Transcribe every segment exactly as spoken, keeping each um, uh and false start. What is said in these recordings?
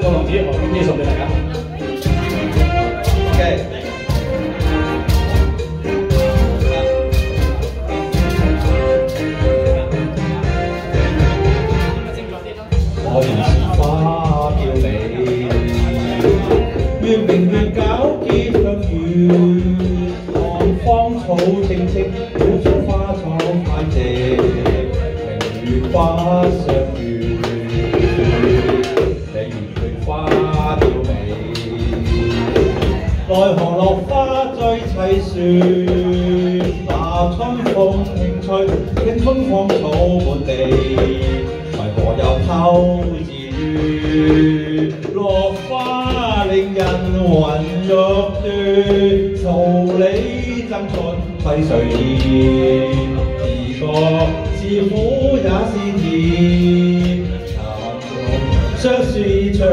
個浪子，我咁呢送俾大家。 OK。我原是花叫你，越明越皎潔卻越看芳草青青，古竹花草太靜，明月花相遇，你如菊花叫美，奈何落花追砌雪，那春風輕吹，清風芳草滿地。為何又偷自語？落花令人魂欲斷，桃李爭春揮碎葉，自覺是苦也是甜，相思長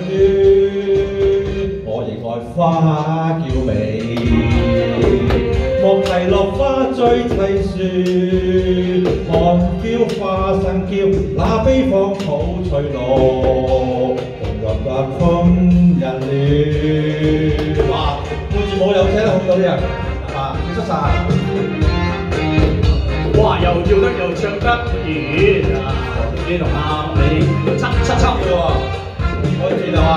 遠，我亦愛花叫美。莫提落花追砌雪，看嬌花生嬌，那悲芳草翠綠，紅日白風人亂。哇！背住舞有聽得好到啲人啊，出晒。 哇！又跳得又唱得，咦啊！你同阿你七七七嘅喎， 開始啦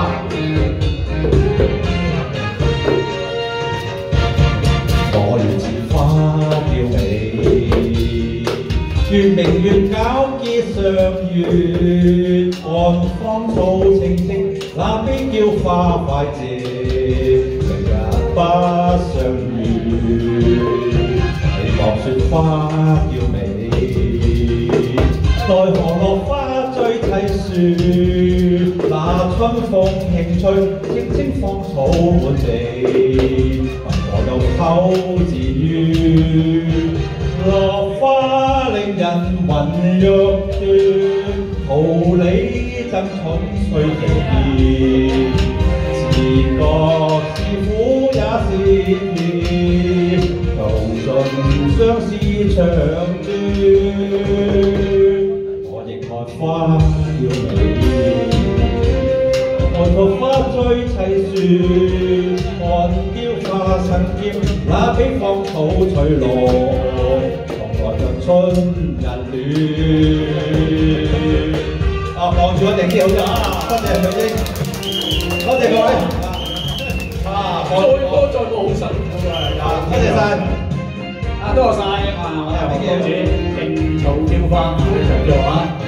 我原是花叫美，越明越皎潔上月，看芳草青青，那邊叫花快謝，明日不相遇。你莫說花叫美，奈何落花追砌雪，那春風輕吹，青青芳草滿地。我又偷自語，落花令人魂欲斷，桃李爭春催地，自覺是苦也是甜，途盡相思長短。我亦愛花叫美，愛桃花追砌雪，看嬌花生嬌，那悲芳草翠綠，從來就春人戀。啊，望住我哋叫咗啊！多謝佢英，多謝各位。啊， 再多再多好神啊！ 多謝晒。 啊，多謝晒啊！我哋黃公子勁草嬌花，非常之好啊！